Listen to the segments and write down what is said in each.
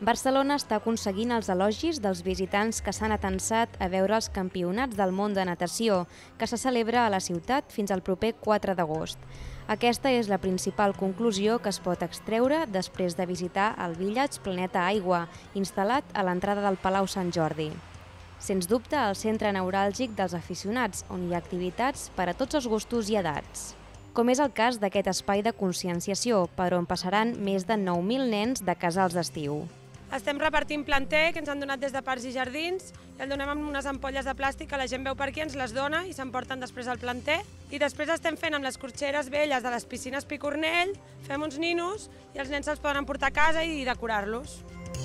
Barcelona està aconseguint els elogis dels visitants que s'han atansat a veure els campionats del món de natació, que se celebra a la ciutat fins al proper 4 d'agost. Aquesta és la principal conclusió que es pot extreure després de visitar el Village Planeta Aigua, instal·lat a l'entrada del Palau Sant Jordi. Sens dubte, el centre neuràlgic dels aficionats, on hi ha activitats per a tots els gustos i edats. Com és el cas d'aquest espai de conscienciació, per on passaran més de 9.000 nens de casals d'estiu. Estem repartint planter que ens han donat des de Parcs i Jardins i el donem amb unes ampolles de plàstic que la gent veu per aquí, ens les dona i s'emporten després al planter. I després estem fent amb les corxeres velles de les piscines Picornell, fem uns ninos i els nens se'ls poden emportar a casa i decorar-los.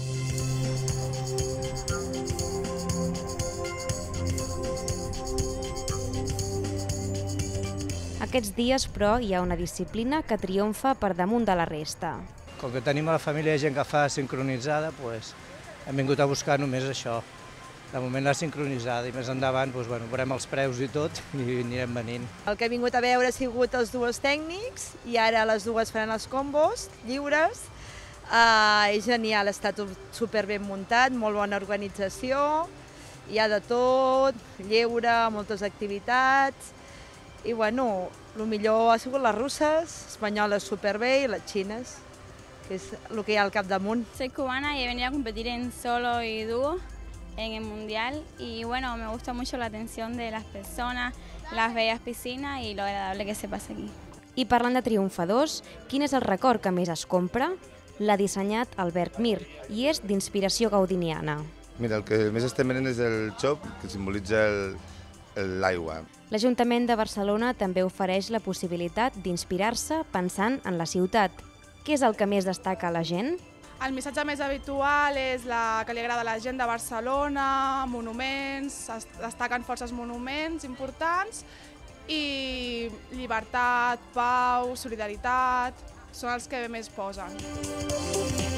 Aquests dies, però, hi ha una disciplina que triomfa per damunt de la resta. Com que tenim a la família gent que fa sincronitzada, hem vingut a buscar només això. De moment la sincronitzada i més endavant veurem els preus i tot i anirem venint. El que he vingut a veure ha sigut els duos tècnics i ara les dues faran els combos lliures. És genial, està tot superben muntat, molt bona organització, hi ha de tot, lleure, moltes activitats. I bueno, el millor ha sigut les russes, espanyoles superbé i les xines, que es lo que hay al capdamunt. Soy cubana y he venido a competir en solo y dúo en el mundial y bueno, me gusta mucho la atención de las personas, las bellas piscinas y lo agradable que se pasa aquí. I parlant de triomfadors, quin és el record que més es compra? L'ha dissenyat Albert Mir i és d'inspiració gaudiniana. Mira, el que més estem venent és el xop, que simbolitza l'aigua. L'Ajuntament de Barcelona també ofereix la possibilitat d'inspirar-se pensant en la ciutat. Què és el que més destaca a la gent? El missatge més habitual és que li agrada a la gent de Barcelona, monuments, destaquen forces monuments importants i llibertat, pau, solidaritat, són els que més posen.